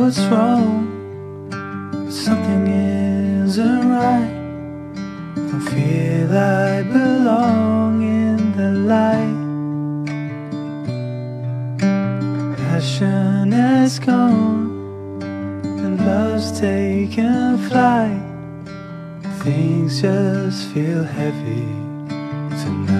what's wrong, but something isn't right. Don't feel I belong in the light. Passion has gone and love's taken flight. Things just feel heavy tonight.